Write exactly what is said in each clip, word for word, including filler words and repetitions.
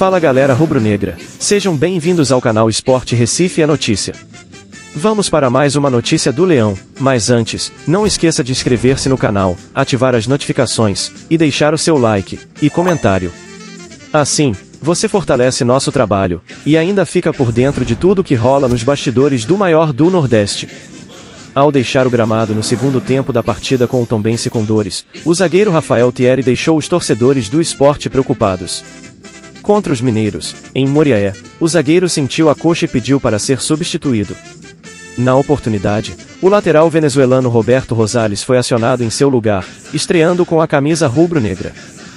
Fala galera rubro-negra, sejam bem-vindos ao canal Esporte Recife é Notícia. Vamos para mais uma notícia do Leão, mas antes, não esqueça de inscrever-se no canal, ativar as notificações, e deixar o seu like e comentário. Assim, você fortalece nosso trabalho, e ainda fica por dentro de tudo que rola nos bastidores do maior do Nordeste. Ao deixar o gramado no segundo tempo da partida com o Tombense Condores, o zagueiro Rafael Thierry deixou os torcedores do Sport preocupados. Contra os mineiros, em Moriaé, o zagueiro sentiu a coxa e pediu para ser substituído. Na oportunidade, o lateral venezuelano Roberto Rosales foi acionado em seu lugar, estreando com a camisa rubro-negra.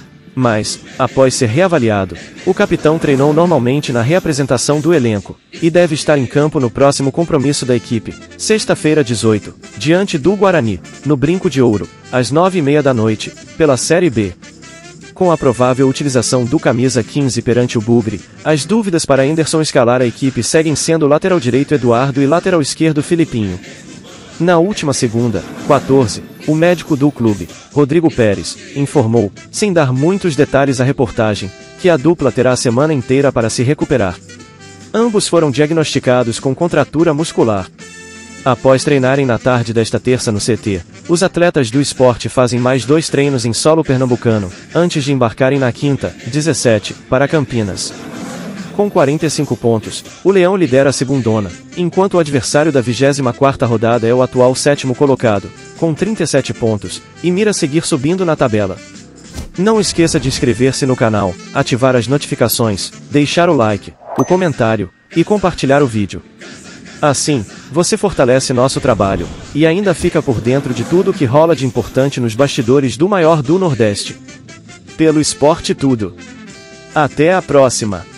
Mas, após ser reavaliado, o capitão treinou normalmente na reapresentação do elenco, e deve estar em campo no próximo compromisso da equipe, sexta-feira dezoito, diante do Guarani, no Brinco de Ouro, às nove e meia da noite, pela Série B. Com a provável utilização do camisa quinze perante o Bugre, as dúvidas para Henderson escalar a equipe seguem sendo o lateral direito Eduardo e lateral esquerdo Filipinho. Na última segunda, quatorze, o médico do clube, Rodrigo Pérez, informou, sem dar muitos detalhes à reportagem, que a dupla terá a semana inteira para se recuperar. Ambos foram diagnosticados com contratura muscular. Após treinarem na tarde desta terça no C T, os atletas do Sport fazem mais dois treinos em solo pernambucano, antes de embarcarem na quinta, dezessete, para Campinas. Com quarenta e cinco pontos, o Leão lidera a segundona, enquanto o adversário da vigésima quarta rodada é o atual sétimo colocado, com trinta e sete pontos, e mira seguir subindo na tabela. Não esqueça de inscrever-se no canal, ativar as notificações, deixar o like, o comentário, e compartilhar o vídeo. Assim, você fortalece nosso trabalho, e ainda fica por dentro de tudo que rola de importante nos bastidores do maior do Nordeste. Pelo Esporte Tudo. Até a próxima!